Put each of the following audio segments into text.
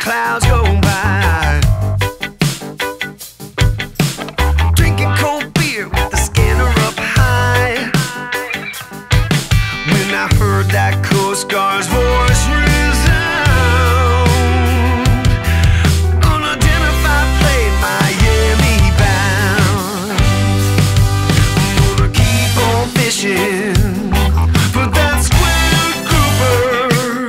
clouds go by. Drinking cold beer with the scanner up high. When I heard that Coast Guard's voice resound, unidentified plane, Miami bound. I'm gonna keep on fishing for that square grouper.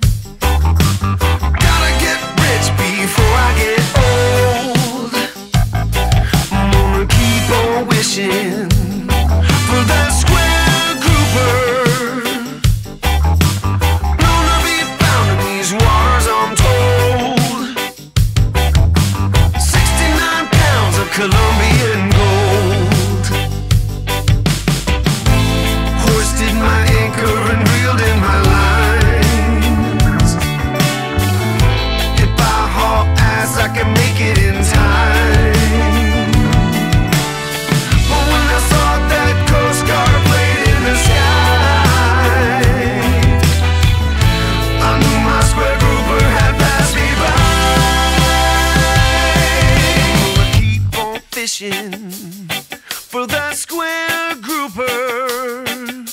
Gotta get rich before I get old. I'm gonna keep on wishing for that square grouper. Gonna be found in these waters, I'm told. 69 pounds of Colombian gold. Hoisted my anchor and reeled in my lines. If I haul ass, I can make it in time. But when I saw that Coast Guard plane in the sky, I knew my square grouper had passed me by. Gonna keep on fishing for that square grouper.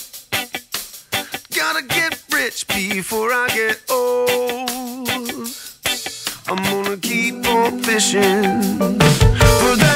Gotta get rich before I get old. I'm gonna keep on fishing for that